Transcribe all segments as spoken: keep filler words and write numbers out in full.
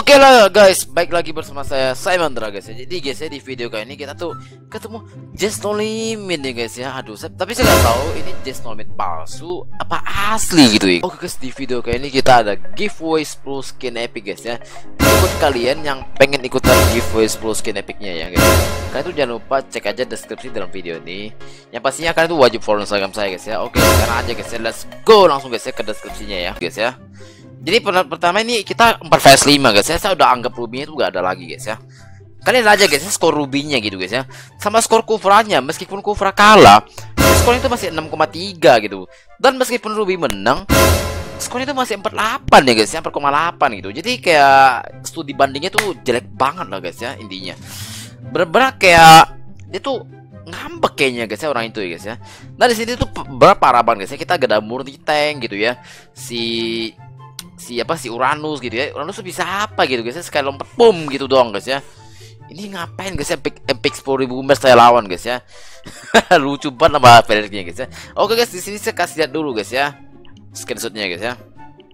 Oke lah guys, baik lagi bersama saya Simon Dra guys ya. Jadi guys ya, di video kali ini kita tuh ketemu Just No Limit nih guys ya. Aduh, saya, tapi saya nggak tahu ini Just No Limit palsu apa asli gitu ya. Oke guys, di video kali ini kita ada giveaway sepuluh skin epic guys ya. Buat kalian yang pengen ikutan giveaway sepuluh skin epicnya ya guys, kalian tuh jangan lupa cek aja deskripsi dalam video ini. Yang pastinya kalian tuh wajib follow Instagram saya guys ya. Oke, sekarang aja guys ya, let's go langsung guys ya ke deskripsinya ya guys ya. Jadi pertama ini kita empat vs lima guys ya. Saya udah anggap rubinya itu gak ada lagi guys ya. Kalian aja guys ya skor rubinya gitu guys ya, sama skor kufranya. Meskipun kufra kalah, skornya itu masih enam koma tiga gitu. Dan meskipun ruby menang, skornya itu masih empat puluh delapan ya guys ya, empat koma delapan gitu. Jadi kayak studi bandingnya tuh jelek banget lah guys ya intinya. Bener-bener kayak dia tuh ngambek kayaknya guys ya orang itu ya guys ya. Nah di sini tuh berapa harapan guys ya, kita gak ada murni tank gitu ya. Si siapa si Uranus gitu ya. Uranus tuh bisa apa gitu guys ya, sekali lompat boom gitu doang guys ya. Ini ngapain guys ya, epic, epic sepuluh ribu members saya lawan guys ya. Lucu banget sama Felixnya guys ya. Oke guys, di sini saya kasih lihat dulu guys ya screenshotnya guys ya.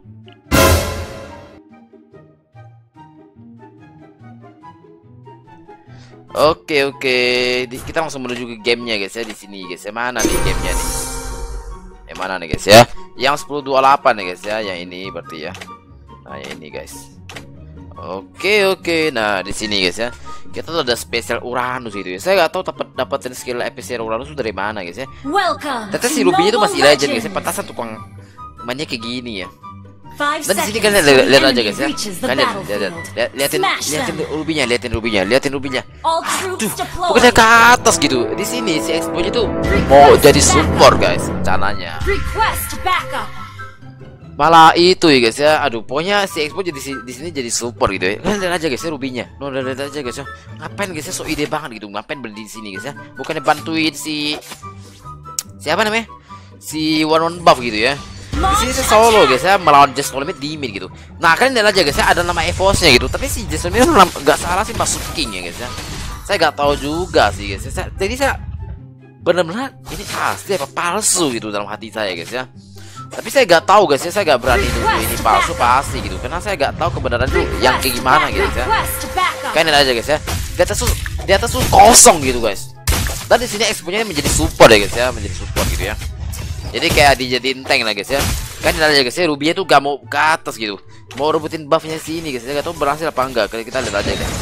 Oke oke, di, kita langsung menuju ke gamenya guys ya. Di sini guys ya, mana nih gamenya nih? Yang mana nih guys ya? Yang sepuluh dua puluh delapan nih guys ya, yang ini berarti ya. Nah, yang ini guys. Oke oke, nah di sini guys ya, kita tuh ada spesial Uranus gitu ya. Saya nggak tahu dapat dapetin skill episode Uranus dari mana guys ya. Ternyata si rubinya tuh masih legend guys ya. Pantasan tukang mainnya kayak gini ya. Dan di sini kalian lihat, lihat aja guys ya. Kalian lihat, lihat, lihatin, lihatin rubinya, lihatin rubinya, lihatin rubinya. Aduh, pokoknya ke atas gitu. Di sini si Expo-nya tuh mau jadi support guys, rencananya. Malah itu ya guys ya. Aduh, pokoknya si Expo jadi di sini jadi support gitu ya. Kalian lihat aja guys ya rubinya. No, lihat aja guys ya. Ngapain guys ya, so ide banget gitu. Ngapain berdiri di sini guys ya? Bukannya bantuin si siapa namanya? Si one one buff gitu ya. Di sini saya solo guys ya, melawan Just No Limit di mid gitu. Nah kalian lihat aja guys ya, ada nama Evos-nya gitu. Tapi si Just No Limit nggak salah sih masuk king ya guys ya. Saya nggak tahu juga sih guys ya. Saya, jadi saya benar-benar ini asli apa palsu gitu dalam hati saya guys ya. Tapi saya nggak tahu guys ya, saya nggak berani nuduh ini palsu pasti gitu, karena saya nggak tahu kebenaran itu yang kayak gimana gitu ya. Kalian lihat aja guys ya, di atas tuh di atas tuh kosong gitu guys. Dan di sini Expo-nya menjadi support ya guys ya, menjadi support gitu ya. Jadi kayak dijadiin tank lah guys ya. Kan lihat aja guys ya, rubinya tuh gak mau ke atas gitu, mau rebutin buffnya sini guys ya. Gak tau berhasil apa enggak, kita lihat aja guys.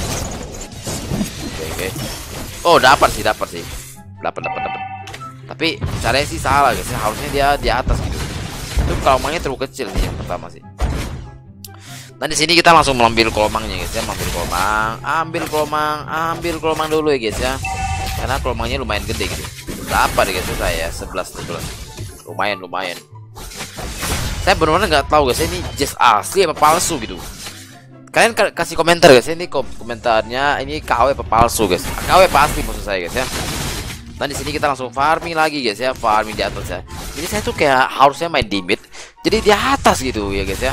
Oke oke. Oh dapat sih, dapat sih, dapat dapat dapat. Tapi caranya sih salah guys ya, harusnya dia di atas gitu. Itu kolomangnya terlalu kecil sih yang pertama sih. Nah di sini kita langsung mengambil kolomangnya guys ya, mengambil kolomang, ambil kolomang, ambil kolomang dulu ya guys ya. Karena kolomangnya lumayan gede gitu. Dapat guys ya saya sebelas sebelas. Lumayan lumayan. Saya benar-benar nggak tahu guys ini just asli apa palsu gitu. Kalian kasih komentar guys, ini komentarnya ini K W apa palsu guys. K W pasti maksud saya guys ya. Dan di sini kita langsung farming lagi guys ya, farming di atas ya. Jadi saya tuh kayak harusnya main di mid, jadi di atas gitu ya guys ya.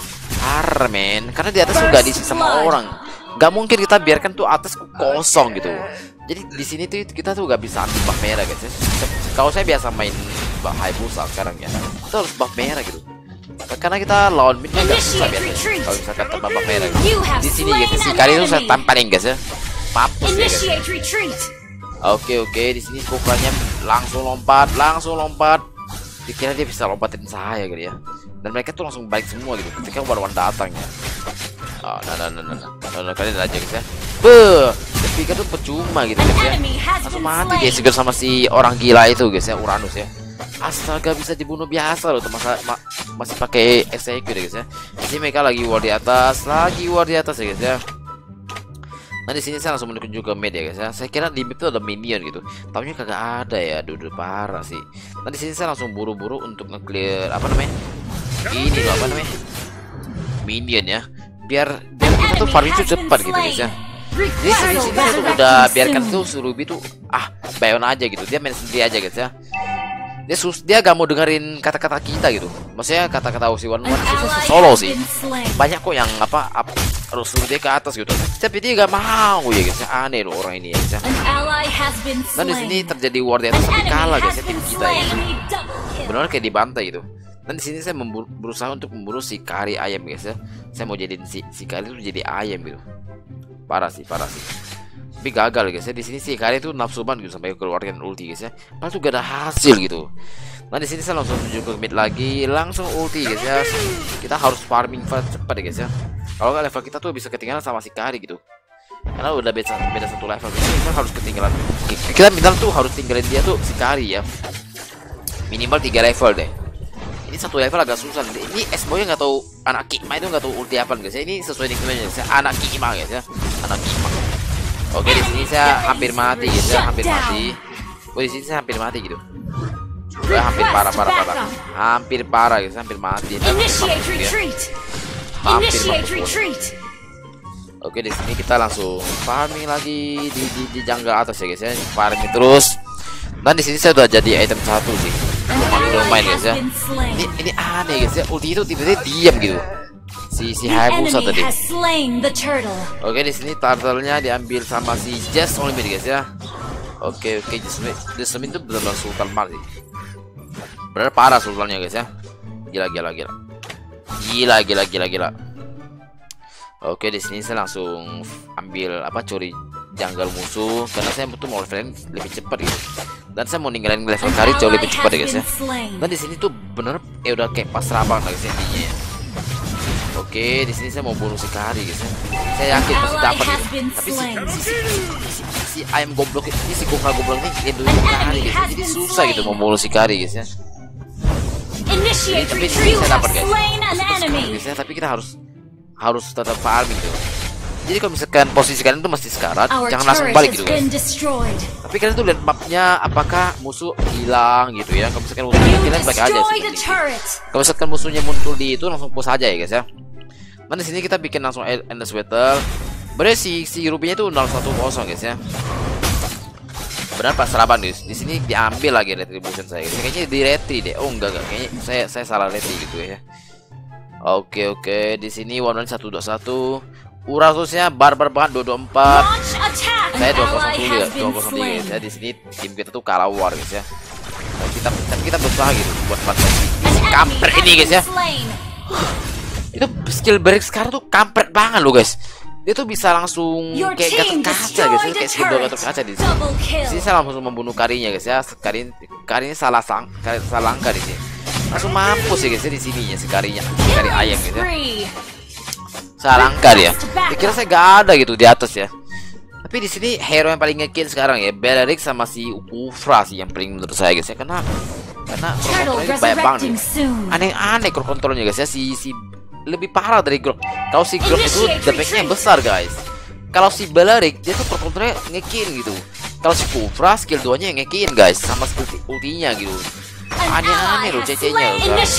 Armen, karena di atas tuh gak diisi sama orang. Gak mungkin kita biarkan tuh atas kosong gitu. Jadi di sini tuh kita tuh gak bisa anti buff merah guys ya. Kalau saya biasa main buff Hayabusa sekarang ya, kita harus buff merah gitu. Karena kita lawan mid gak susah biasanya. Kalau misalkan tanpa buff merah gitu. Di sini guys si kali itu saya tampalin guys ya. Mampus ya guys. Oke oke, di sini kufranya langsung lompat, langsung lompat. Dikira dia bisa lompatin saya gitu ya. Dan mereka tuh langsung balik semua gitu ketika one-one datang ya. Oh, nah, nah, nah, nah, nah, nah, nah, kalian aja guys ya. Beuh, speaker tuh percuma gitu guys ya. Langsung mati guys juga sama si orang gila itu guys ya, Uranus ya. Astaga, bisa dibunuh biasa loh, masa ma masih pakai S E Q deh guys ya. Di sini mereka lagi war di atas, lagi war di atas ya guys ya. Nah di sini saya langsung menuju ke mid ya guys ya. Saya kira di mid itu ada minion gitu, tahunya kagak ada ya. Duduk parah sih. Nah di sini saya langsung buru-buru untuk nge-clear apa namanya? Ini loh apa namanya? Minion ya. Biar biar kita tuh farming itu cepat gitu guys ya. Jadi sini sini saya tuh udah biarkan tuh Surubi tuh ah bayon aja gitu. Dia main sendiri aja guys ya. Dia sus dia gak mau dengerin kata-kata kita gitu. Maksudnya kata-kata si One One itu solo sih. Banyak kok yang apa up harus suruh dia ke atas gitu. Tapi dia gak mau ya guys. Aneh loh orang ini ya guys. Dan di sini terjadi war di atas tapi kalah guys ya tim kita ya. Benar kayak dibantai gitu. Dan di sini saya berusaha untuk memburu si kari ayam guys ya. Saya mau jadiin si si kari itu jadi ayam gitu. Parah sih, parah sih. Tapi gagal guys ya. Di sini si kari itu nafsu banget gitu sampai keluarkan ulti guys ya. Padahal tuh gak ada hasil gitu. Nah di sini saya langsung menuju ke mid lagi, langsung ulti guys ya. Kita harus farming cepat ya guys ya. Kalau nggak level kita tuh bisa ketinggalan sama si kari gitu. Karena udah beda, beda satu level gitu. Kita harus ketinggalan. Kita minimal tuh harus tinggalin dia tuh si kari ya. Minimal tiga level deh. Ini satu level agak susah. Ini S-boy nggak tahu anak Kima itu nggak tahu ulti apa guys ya. Ini sesuai nickname-nya saya anak Kima guys ya. Anak Kima. Oke di sini saya hampir mati guys ya, hampir mati. Oh di sini saya hampir mati gitu. Gue hampir parah parah parah. Hampir parah guys, hampir mati. Hampir mati. Oke di sini kita langsung farming lagi di di, di jungle atas ya guys ya. Farming terus. Dan di sini saya udah jadi item satu sih. Lumayan lumayan guys ya. Ini ini aneh guys ya. Ulti itu tiba-tiba diam gitu. Si si Hayabusa tadi. Oke di sini turtle-nya diambil sama si Just Only guys ya. Oke oke Jasmine itu benar-benar sultan mar sih. Benar parah sultannya guys ya. Gila gila gila. Gila gila gila gila. Oke di sini saya langsung ambil apa curi jungle musuh karena saya butuh mau level lebih cepat gitu. Dan saya mau ninggalin level kari jauh lebih cepat ya guys ya. Dan di sini tuh bener ya udah kayak pas rabang lah guys ya intinya ya. Oke, di sini saya mau bunuh si kari guys ya. Saya yakin pasti dapat gitu. Tapi si, si, si, si, si ayam goblok ini si gokal goblok ini ngeduin kari guys ya. Jadi susah gitu mau bunuh si kari guys ya. Ini, tapi di sini saya dapat guys. guys ya. Tapi kita harus harus tetap farming gitu. Jadi kalau misalkan posisi kalian itu masih sekarat, jangan langsung balik gitu guys. Tapi kalian tuh lihat mapnya apakah musuh hilang gitu ya. Kalau misalkan musuhnya kalian baik aja sih. Kalau misalkan musuhnya muncul di itu langsung push aja ya guys ya. Nah di sini kita bikin langsung endless battle. Berarti si si rupiahnya itu nol satu nol guys ya. Benar pas seraban guys. Di sini diambil lagi retribution saya. Guys. Kayaknya di retri deh. Oh enggak enggak. Kayaknya saya saya salah retri gitu ya. Oke oke. Di sini one one satu dua satu. Urasusnya barbar banget dua dua empat. Saya dua nol satu ya, dua nol tiga guys ya. Di sini tim kita tuh kalah war guys ya. Tapi kita tapi kita berusaha gitu buat mati kampret ini guys ya. Itu skill break sekarang tuh kampret banget loh guys. Dia tuh bisa langsung kayak gatot kaca guys, kayak skill gatot kaca di sini. Di sini saya langsung membunuh karinya guys ya. Kari karinya salah sang, kari salah langkah di sini. Langsung mampus ya guys ya di sininya si karinya, kari ayam gitu ya. Salah langkah dia. Dikira saya gak ada gitu di atas ya. Tapi di sini hero yang paling ngekill sekarang ya Beleric sama si Ufra sih yang paling menurut saya guys ya. Karena karena kontrolnya banyak banget. Aneh-aneh kontrolnya guys ya si si lebih parah dari Grok. Kalau si Grok itu damage-nya besar guys. Kalau si Beleric dia tuh kontrolnya ngekill gitu. Kalau si Ufra skill duanya yang ngekill guys sama skill ultinya gitu. Aneh-aneh loh C C-nya.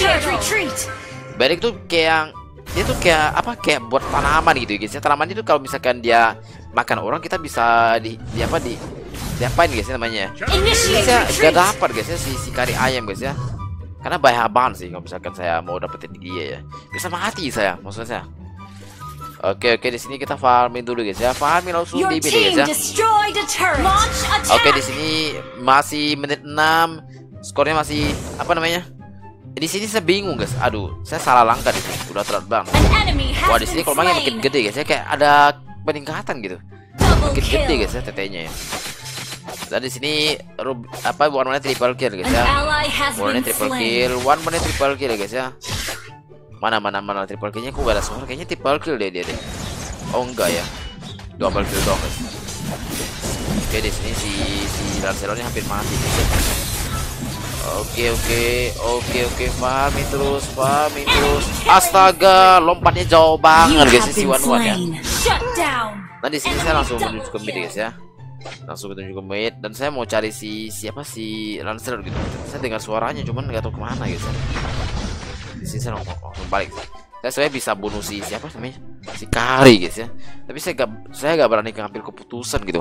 Beleric tuh kayak dia tuh kayak apa kayak buat tanaman gitu guys ya. Tanaman itu kalau misalkan dia makan orang kita bisa di, di apa di diapain guys ya namanya. Ini saya gak dapat guys ya si, si kari ayam guys ya. Karena bahaya banget sih kalau misalkan saya mau dapetin dia ya. Bisa mati saya maksudnya saya. Oke oke di sini kita farming dulu guys ya. Farming langsung di guys ya. Oke di sini masih menit enam. Skornya masih apa namanya? Di sini saya bingung guys. Aduh, saya salah langkah di sini. Udah telat bang. Wah, di sini kolomnya makin gede guys ya. Kayak ada peningkatan gitu. Makin gede guys ya T T-nya ya. Dan di sini apa warnanya triple kill guys ya. Warnanya triple kill, one menit triple kill guys ya. Mana mana mana triple kill-nya kok gak ada suara. Kayaknya triple kill deh dia deh. Oh enggak ya. Double kill dong guys. Oke, di sini si si Lancelot-nya hampir mati guys ya. Oke oke oke oke farming terus farming terus. Astaga, lompatnya jauh banget guys si Wan Wan ya. Nah di sini saya langsung menuju ke mid guys ya. Langsung menuju ke mid dan saya mau cari si siapa si Lancelot gitu. Saya dengar suaranya cuman nggak tahu kemana guys ya. Di sini saya langsung, langsung balik. Saya sebenarnya bisa bunuh si siapa namanya si Kari guys ya. Tapi saya gak saya gak berani ngambil keputusan gitu.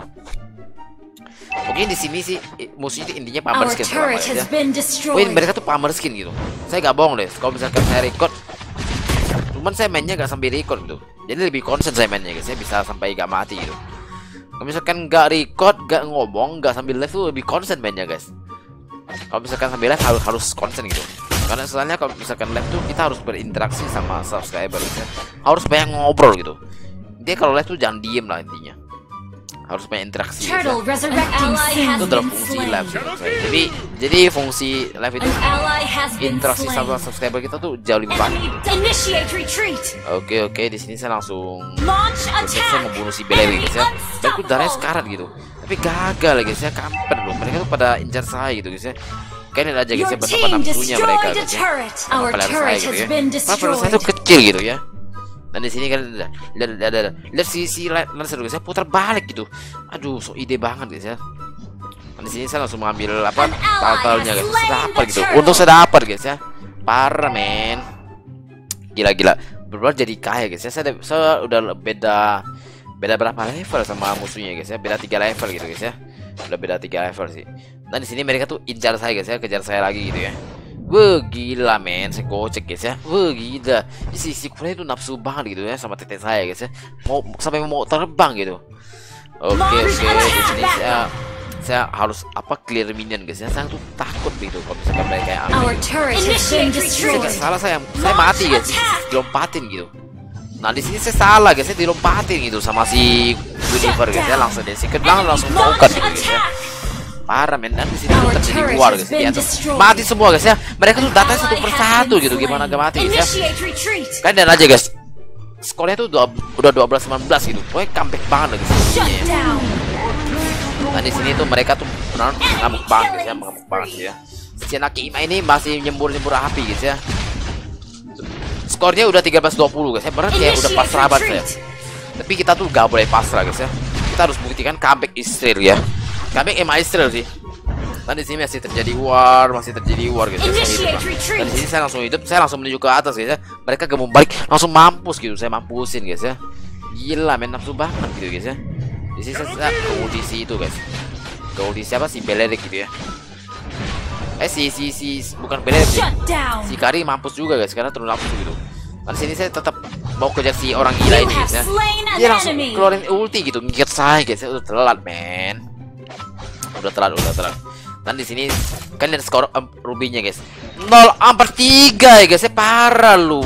Mungkin di sini sih musuh itu intinya pamer skin ya. Wih, mereka tuh pamer skin gitu. Saya gak bohong deh. Kalau misalkan saya record, cuman saya mainnya gak sampai record gitu. Jadi lebih konsen saya mainnya guys. Saya bisa sampai gak mati gitu. Kalau misalkan gak record, gak ngomong, gak sambil live tuh lebih konsen mainnya guys. Kalau misalkan sambil live harus harus konsen gitu. Karena soalnya kalau misalkan live tuh kita harus berinteraksi sama subscriber gitu ya. Harus banyak ngobrol gitu. Dia kalau live tuh jangan diem lah intinya. Harus banyak interaksi gitu ya. Itu adalah fungsi live sih menurut saya. Jadi jadi fungsi live itu interaksi sama subscriber kita tuh jauh lebih banyak. Oke oke di sini saya langsung saya mau bunuh si Beleri guys ya. Baru darahnya sekarat gitu. Tapi gagal ya guys ya, kamper loh. Mereka tuh pada incar saya gitu guys ya. Kayaknya aja guys ya betapa nafsunya mereka guys ya. Apalagi saya gitu ya. Padahal saya tuh kecil gitu ya. Dan di sini kan ada ada ada lihat si si Lancer guys ya putar balik gitu. Aduh, so ide banget guys ya. Dan di sini saya langsung mengambil apa taltalnya guys. Saya dapat gitu. Untuk saya dapat guys ya. Parah men. Gila-gila. Berubah jadi kaya guys ya. Saya, saya udah beda beda berapa level sama musuhnya guys ya. Beda tiga level gitu guys ya. Udah beda tiga level sih. Dan di sini mereka tuh incar saya guys ya, kejar saya lagi gitu ya. Wah gila men, saya gocek guys ya. Wah gila, di sisi kurang itu nafsu banget gitu ya sama tete saya guys ya. Mau sampai mau terbang gitu. Oke oke, di sini saya saya harus apa clear minion guys ya. Saya tuh takut gitu kalau misalkan mereka yang ambil. Saya gak salah saya, saya mati guys, dilompatin gitu. Nah di sini saya salah guys, saya dilompatin gitu sama si Univer guys ya, langsung dari secret langsung bongkar gitu guys ya. Parah men, dan di sini tuh terjadi war guys ya. Mati semua guys ya. Mereka tuh datang satu persatu gitu, gimana gak mati guys ya. Kan dan aja guys. Skornya tuh udah dua belas sembilan belas gitu. Pokoknya comeback banget guys. Dan di sini tuh mereka tuh benar ngamuk banget guys ya, ngamuk banget ya. Si anak Ima ini masih nyembur-nyembur api guys ya. Skornya udah tiga belas dua puluh guys ya. Berarti ya udah pasrah banget saya. Tapi kita tuh gak boleh pasrah guys ya. Kita harus buktikan comeback Israel ya. Kami emang Israel sih. Dan di sini masih terjadi war, masih terjadi war guys. Ya, saya hidup, dan di sini saya langsung hidup, saya langsung menuju ke atas guys ya. Mereka gak mau balik, langsung mampus gitu. Saya mampusin guys ya. Gila men, nafsu banget gitu guys ya. Di sini saya ke audisi itu guys. Ke audisi apa si Belerik gitu ya. Eh si si si bukan Belerik sih. Si Kari mampus juga guys karena terlalu nafsu gitu. Dan di sini saya tetap mau kejar si orang gila ini guys ya. Dia langsung keluarin ulti gitu, ngikut saya guys ya. Udah telat men. Udah telat, udah telat. Dan di sini kan lihat skor um, rubinya guys. nol empat tiga ya guys, ya parah lu.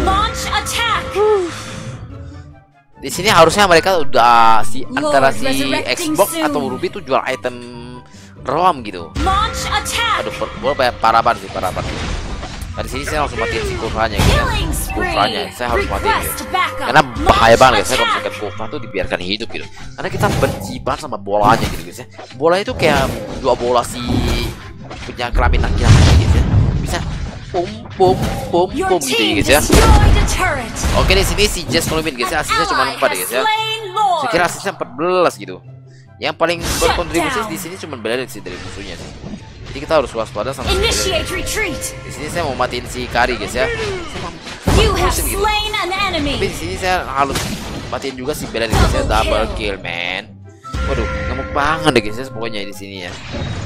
Di sini harusnya mereka udah si antara si Xbox atau Ruby tuh jual item ROM gitu. Aduh, gue parah banget sih, parah banget. Nah, di sini saya langsung matiin si Kufanya gitu ya. Kufanya saya harus matiin gitu. Karena bahaya banget guys, saya kalau misalkan Kufa tuh dibiarkan hidup gitu. Karena kita benci banget sama bolanya gitu guys ya. Bola itu kayak dua bola si punya kelamin laki-laki gitu ya. Bisa pum pum pum pum gitu guys ya. Oke di sini si Jess Columbin guys ya, asisnya cuma empat guys ya. Saya kira asisnya empat belas gitu. Yang paling berkontribusi di sini cuma Belerik sih dari musuhnya sih. Jadi kita harus waspada sama di sini saya mau matiin si Kari guys ya. Saya mampusin gitu. Tapi di sini saya harus matiin juga si Belerik guys ya, double kill man. Waduh, ngamuk banget deh guys ya pokoknya di sini ya.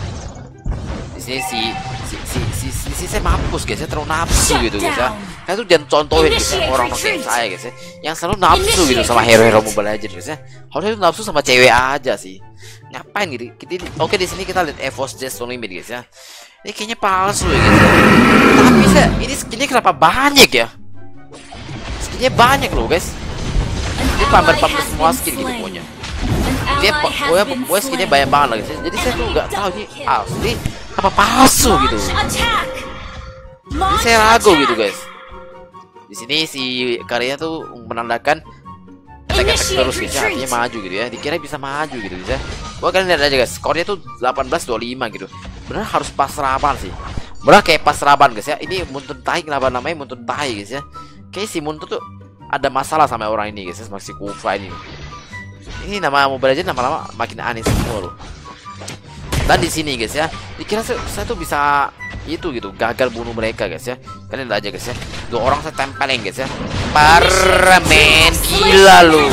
Di sini si si si si, si, si saya mampus guys ya, terlalu nafsu gitu guys ya. Kalian tuh jangan contohin guys ya orang-orang kayak saya guys ya, yang selalu nafsu gitu sama hero-hero Mobile Legends guys ya. Harusnya tuh nafsu sama cewek aja sih. Ngapain gitu? Kita, oke di sini kita lihat Evos Jess Limit guys ya. Ini kayaknya palsu ya guys ya. Tapi saya ini skinnya kenapa banyak ya? Skinnya banyak loh guys. Ini pamer-pamer semua skin gitu pokoknya. Dia pokoknya pokoknya skinnya banyak banget lah guys ya. Jadi saya tuh nggak tahu ini asli apa palsu gitu. Jadi saya ragu gitu guys. Di sini si karyanya tuh menandakan attack-attack terus guys ya, artinya maju gitu ya. Dikira bisa maju gitu guys ya. Gua kalian lihat aja guys, skornya tuh delapan belas dua puluh lima gitu. Bener harus pasraban sih. Bener kayak pasraban guys ya. Ini Muntun Tai, kenapa namanya Muntun Tai guys ya. Kayak si Muntun tuh ada masalah sama orang ini guys ya, sama si Kufa ini. Ini nama Mobile Legends lama-lama makin aneh semua loh. Dan di sini guys ya, dikira saya, saya tuh bisa itu gitu, gagal bunuh mereka guys ya. Kalian lihat aja guys ya, dua orang saya tempelin guys ya. Parah men, gila lu,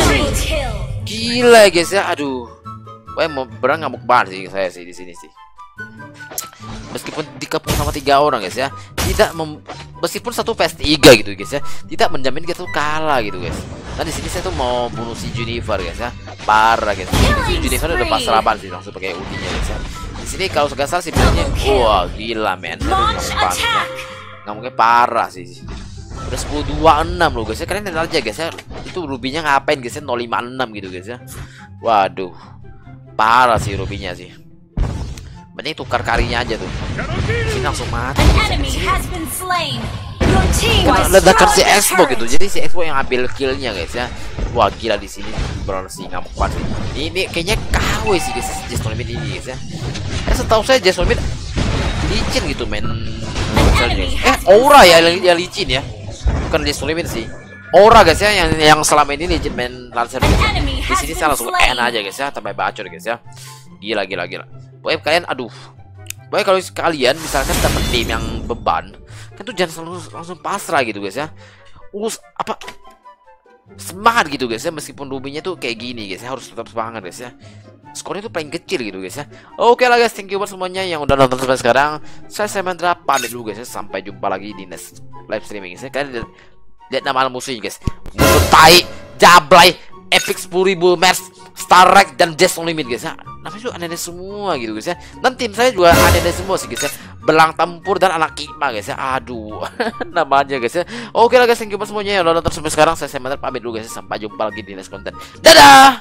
gila guys ya. Aduh, wah mau berang ngamuk banget sih saya sih di sini sih. Meskipun dikepung sama tiga orang guys ya, tidak mem meskipun satu vs tiga gitu guys ya, tidak menjamin kita tuh kalah gitu guys. Dan di sini saya tuh mau bunuh si Junifer guys ya, parah guys. Si Junifer udah pasraban sih langsung pakai ultinya guys ya. Di sini kalau nggak salah sih bilangnya, wah gila men, aduh ya. nggak mungkin, parah sih. Udah sepuluh dua puluh enam loh guys ya. Kalian lihat aja guys ya. Itu rubinya ngapain guys ya, nol lima enam gitu guys ya. Waduh. Parah sih rubinya sih. Mending tukar karinya aja tuh. Sini langsung mati. Karena ledakan si Expo gitu. Jadi si Expo yang ambil killnya guys ya. Wah gila di sini benar sih nggak kuat sih. Ini kayaknya K W sih guys, Just No Limit ini guys ya. Eh setahu saya Just No Limit licin gitu main. Eh Aura ya yang, yang licin ya. Bukan Just No Limit sih. Aura guys ya yang yang selama ini licin main Lancer gitu. Di sini saya langsung N aja guys ya, tambah bacot guys ya. Gila gila gila. Pokoknya kalian aduh. Pokoknya kalau kalian misalkan dapat tim yang beban, kan tuh jangan selalu langsung pasrah gitu guys ya. Us apa semangat gitu guys ya, meskipun rubinya tuh kayak gini guys ya, harus tetap semangat guys ya. Skornya tuh paling kecil gitu guys ya. Oke lah guys, thank you buat semuanya yang udah nonton sampai sekarang. Saya Samantha pamit dulu guys ya, sampai jumpa lagi di next live streaming guys ya. Kalian lihat, lihat nama musuhnya guys, musuh tai, jablay, epic sepuluh ribu match, Starrek dan Just No Limit guys ya. Namanya juga aneh semua gitu guys ya. Dan tim saya juga aneh semua sih guys ya. Belang tempur dan anak kima guys ya. Aduh. Namanya guys ya. Oke lah guys, thank you buat semuanya yang udah nonton sampai sekarang. Saya Samantha pamit dulu guys ya. Sampai jumpa lagi di next konten. Dadah.